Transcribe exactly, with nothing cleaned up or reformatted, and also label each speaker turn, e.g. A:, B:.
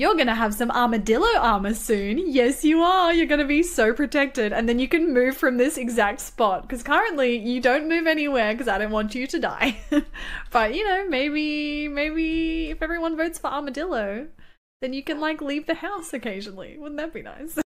A: You're gonna have some armadillo armor soon. Yes, you are. You're gonna be so protected. And then you can move from this exact spot. Because currently, you don't move anywhere because I don't want you to die. But, you know, maybe, maybe if everyone votes for armadillo, then you can, like, leave the house occasionally. Wouldn't that be nice?